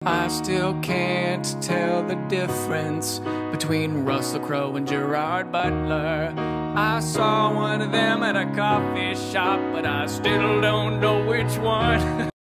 I still can't tell the difference between Russell Crowe and Gerard Butler. I saw one of them at a coffee shop, but I still don't know which one.